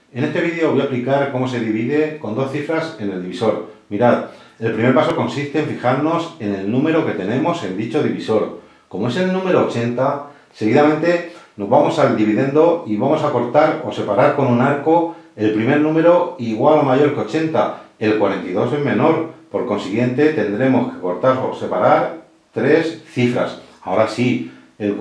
En este vídeo voy a explicar cómo se divide con dos cifras en el divisor. Mirad, el primer paso consiste en fijarnos en el número que tenemos en dicho divisor. Como es el número 80, seguidamente nos vamos al dividendo y vamos a cortar o separar con un arco el primer número igual o mayor que 80. El 42 es menor, por consiguiente tendremos que cortar o separar tres cifras. Ahora sí, el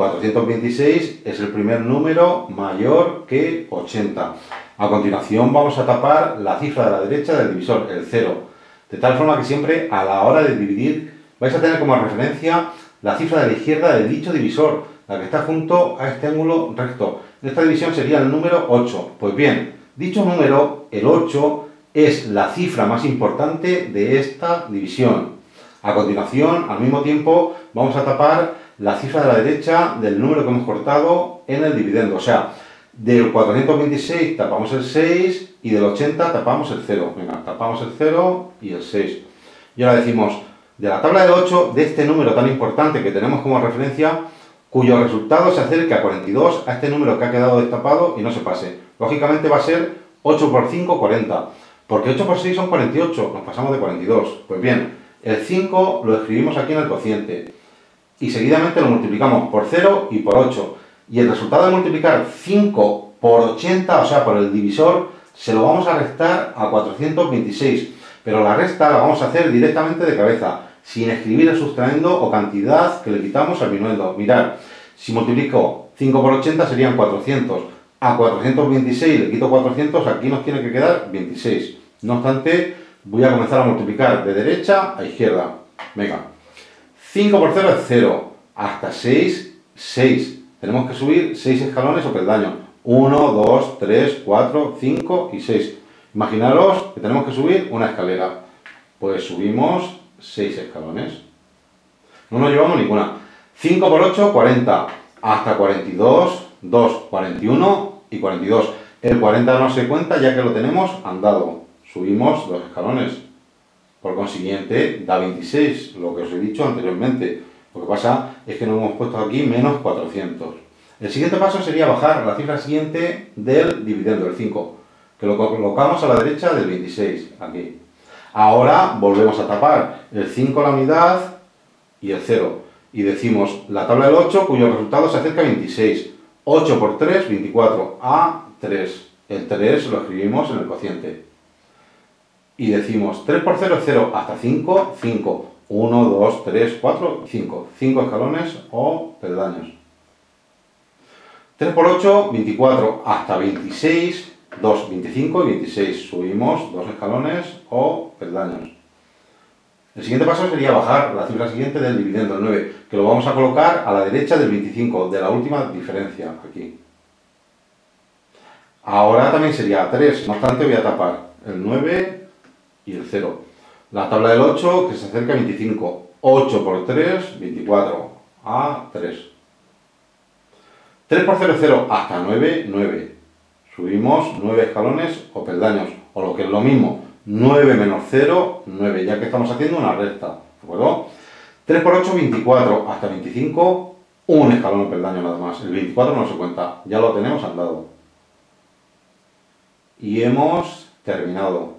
426 es el primer número mayor que 80. A continuación vamos a tapar la cifra de la derecha del divisor, el 0. De tal forma que siempre a la hora de dividir vais a tener como referencia la cifra de la izquierda de dicho divisor, la que está junto a este ángulo recto. Esta división sería el número 8. Pues bien, dicho número, el 8, es la cifra más importante de esta división. A continuación, al mismo tiempo, vamos a tapar la cifra de la derecha del número que hemos cortado en el dividendo. O sea, del 426 tapamos el 6 y del 80 tapamos el 0. Venga, tapamos el 0 y el 6. Y ahora decimos, de la tabla de 8, de este número tan importante que tenemos como referencia, cuyo resultado se acerque a 42, a este número que ha quedado destapado y no se pase. Lógicamente va a ser 8 por 5, 40. Porque 8 por 6 son 48, nos pasamos de 42. Pues bien, el 5 lo escribimos aquí en el cociente. Y seguidamente lo multiplicamos por 0 y por 8. Y el resultado de multiplicar 5 por 80, o sea, por el divisor, se lo vamos a restar a 426. Pero la resta la vamos a hacer directamente de cabeza, sin escribir el sustraendo o cantidad que le quitamos al minuendo. Mirad, si multiplico 5 por 80 serían 400. A 426 le quito 400, aquí nos tiene que quedar 26. No obstante, voy a comenzar a multiplicar de derecha a izquierda. Venga. 5 por 0 es 0. Hasta 6, 6. Tenemos que subir 6 escalones o peldaños. 1, 2, 3, 4, 5 y 6. Imaginaros que tenemos que subir una escalera. Pues subimos 6 escalones. No nos llevamos ninguna. 5 por 8, 40. Hasta 42, 2, 41 y 42. El 40 no se cuenta ya que lo tenemos andado. Subimos 2 escalones. Por consiguiente, da 26, lo que os he dicho anteriormente. Lo que pasa es que nos hemos puesto aquí menos 400. El siguiente paso sería bajar la cifra siguiente del dividendo, el 5, que lo colocamos a la derecha del 26, aquí. Ahora volvemos a tapar el 5 a la unidad y el 0. Y decimos la tabla del 8, cuyo resultado se acerca a 26. 8 por 3, 24, a 3. El 3 lo escribimos en el cociente. Y decimos 3 por 0 es 0, hasta 5, 5. 1, 2, 3, 4, 5. 5 escalones o peldaños. 3 por 8, 24. Hasta 26, 2, 25 y 26. Subimos 2 escalones o peldaños. El siguiente paso sería bajar la cifra siguiente del dividendo, el 9, que lo vamos a colocar a la derecha del 25, de la última diferencia, aquí. Ahora también sería 3, no obstante voy a tapar el 9 y el 0. La tabla del 8, que se acerca a 25. 8 por 3, 24. A 3. 3 por 0 es 0. Hasta 9, 9. Subimos 9 escalones o peldaños. O lo que es lo mismo, 9 menos 0, 9. Ya que estamos haciendo una recta. ¿De acuerdo? 3 por 8, 24. Hasta 25, un escalón o peldaño nada más. El 24 no se cuenta. Ya lo tenemos andado. Y hemos terminado.